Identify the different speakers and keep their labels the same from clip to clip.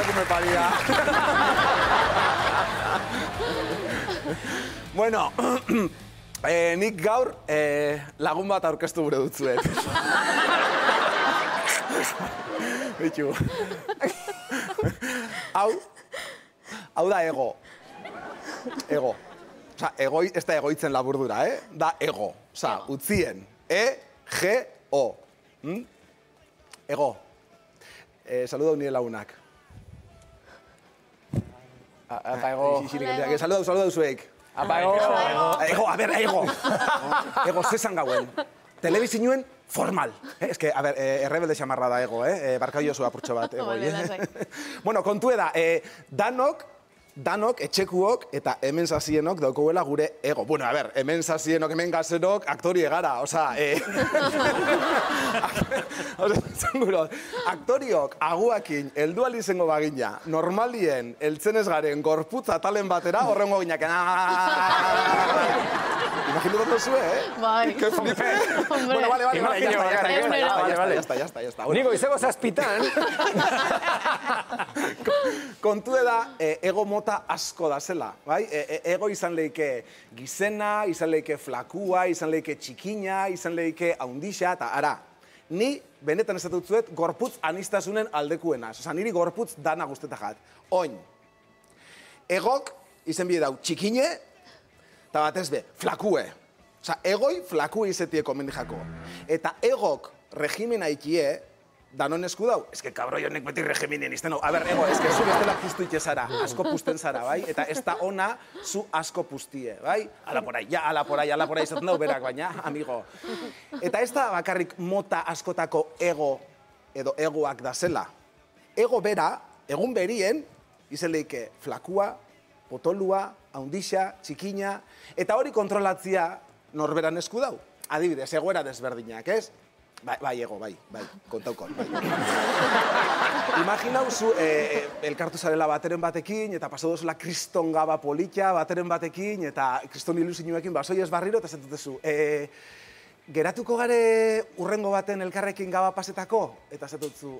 Speaker 1: emakume paria. Bueno, nik gaur lagun bat aurkeztu gure dutzuet. Bitu. Hau da ego. Ego. Osa, ez da egoitzen laburdura, Da ego. Osa, utzien. E-G-O. Ego. Saludau nire lagunak.
Speaker 2: Apa, ego.
Speaker 1: Saludau zuek.
Speaker 2: Apa, ego.
Speaker 1: Ego, a ber, ego. Ego, zesan gauen. Telebizioen formal. Ez que, a ber, errebelde xamarra da ego, Barkau jozu apurtxo bat, ego. Bueno, kontu da, danok, etxekuok eta hemen zazienok daukauela gure ego. Bueno, a ber, hemen zazienok, hemen gazenok, aktorie gara, oza, aktoriok aguakin heldual izango bagina, normalien, eltzenez garen, gorputz atalen batera, horrengo ginak. Imagino dut zue,
Speaker 3: Bai.
Speaker 1: Que flipe. Bueno, vale, ya está.
Speaker 2: Nigo, izego zazpitan.
Speaker 1: Kontu da, ego mota asko da zela, bai? Ego izan leike gizena, izan leike flakua, izan leike txikina, izan leike haundixa, eta ara. Ni, benetan ez dut zuet, gorputz anistasunen aldekuenaz. Osa, niri gorputz dana guztetak jat. Oin, egok, izen bide dau, txikine, eta batez be, flakue. Osa, egoi flakue izetieko mendijako. Eta egok regimena ikie, danon esku dau? Ez que kabroi honek beti regiminen izten hau. A ber, ego, ez que zu bestela puztu itxe zara, asko puzten zara, bai? Eta ez da ona, zu asko puztie, bai? Ala porai, izaten dau berak, baina, amigo. Eta ez da bakarrik mota askotako ego, edo egoak da zela. Ego bera, egun berien, izen leike flakua, potolua, haundixa, txikina, eta hori kontrolatzia norberan esku dau. Adibidez, egoera desberdinak, ez? Bai, ego, bai, kontaukon, bai. Imaginau zu, elkartu zarela bateren batekin, eta pasau dozula kriston gaba politia bateren batekin, eta kriston ilusinuekin, basoi ez barriro, eta zetutezu, geratuko gare urrengo baten elkarrekin gaba pasetako? Eta zetutzu,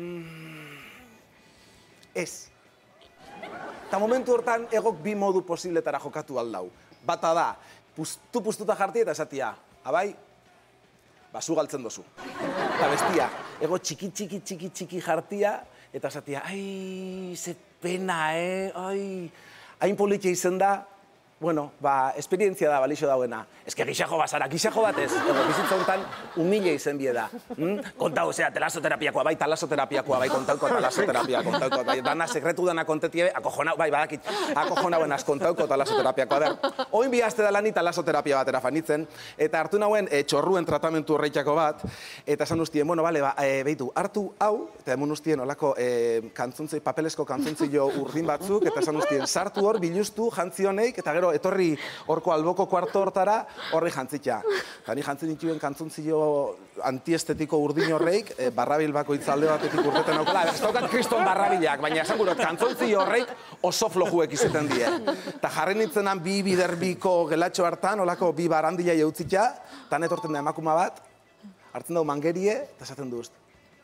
Speaker 1: ez. Eta momentu hortan, egok bi modu posibletara jokatu aldau. Bata da, puztuta jartia eta esatia, abai, basu galtzen dozu. Eta bestia, ego txiki jartia, eta esatia, ai, ze pena, ai, hain politia izen da, bueno, esperientzia da, balixo dauena. Ez que gixajo bazara, gixajo batez, ego, bizitza hontan, humile izen bie da. Kontau, zera, talasoterapiakoa, bai, kontauko talasoterapiakoa, kontauko, bai, dana, sekretu dana kontetie, akojonau, bai, badakit, akojonauen kontauko talasoterapiakoa, der. Oin bi aste dalani talasoterapia batera fanitzen, eta hartu nauen txorruen tratamentu horreitako bat, eta esan ustien, bueno, bale, behitu, hartu hau, eta emun ustien, olako papelesko kantzuntzio urdin batzuk, eta esan ustien, sartu hor, biluztu, jantzioneik, eta gero, etorri horko alboko kuarto hortara, horri jantzitza. Eta ni jantzin dituen kantzuntzio antiestetiko urdin horreik, barrabil bako itzalde batetik urteten aukala. Ez daukat kriston barrabilak, baina esan gurot, kantzuntzio horreik oso flojuek izeten die. Eta jarri nintzenan bi biderbiko gelatxo hartan, olako bi barandila jautzitza, eta netorten da emakuma bat, hartzen dau mangerie, eta esaten duz.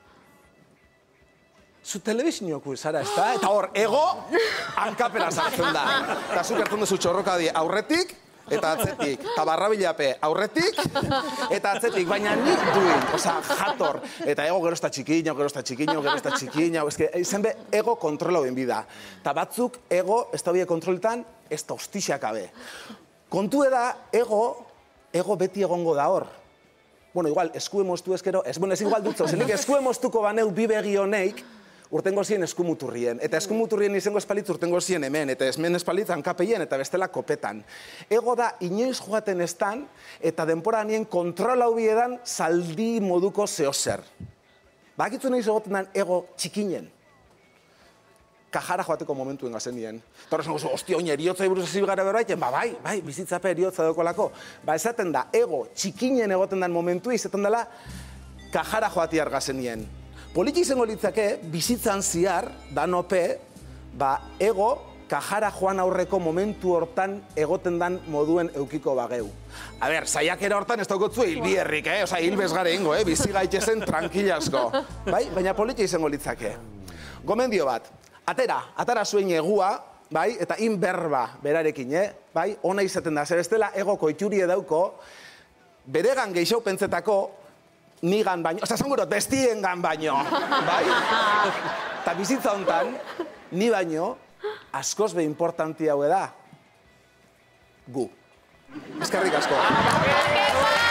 Speaker 1: Zu telebizioku zara, ez da? Eta hor, ego, hankapera sartzen da. Eta zuk hartzen duzu txorroka di aurretik, eta atzetik. Eta barrabilape aurretik, eta atzetik. Baina nik duin, oza, jator. Eta ego gero ez da txikiño, ez que izen be, ego kontrola hoen bida. Eta batzuk, ego, ez da bide kontroletan, ez da hostixak abe. Kontu da, ego beti egongo da hor. Bueno, igual, eskue moztu ezkero, ez igual dutzo, zenik eskue moztuko baneu bi begi honeik, urtengo zien eskumuturrien. Eta eskumuturrien izango espalitz urtengo zien hemen, eta hemen espalitz hankapeien, eta bestela kopetan. Ego da, inoiz joaten estan, eta denpora nien kontrola hubiedan zaldi moduko zehozer. Bakitzu nahi egoten den ego txikinen. Kajara joateko momentuen gazen nien. Eta horrezen gozu, ostia, oin eriotza iburuz ezib gara berbaiten, bai, bizitzape eriotza dokolako. Esaten da, ego txikinen egoten den momentua, izaten dela, kajara joatiar gazen nien. Politi izango litzake, bizitzan ziar, danope, ego, kajara joan aurreko momentu hortan egoten dan moduen eukiko bageu. A ber, saiakera hortan ez daukotzu hilbierrik, oza, hilbez gare ingo, bizi gaitezen tranquilasko. Bai, baina politi izango litzake. Gomendio bat, atara zuen egua, bai, eta berba berarekin, bai, ona izaten da, zer ez dela egoko itxurie dauko, beregan gehiago pentsetako, nigan baino, oza, zangurot, bestiengan baino, bai? Eta bizitza hontan, ni baino, askoz be importanti hau da, gu. Eskerrik asko.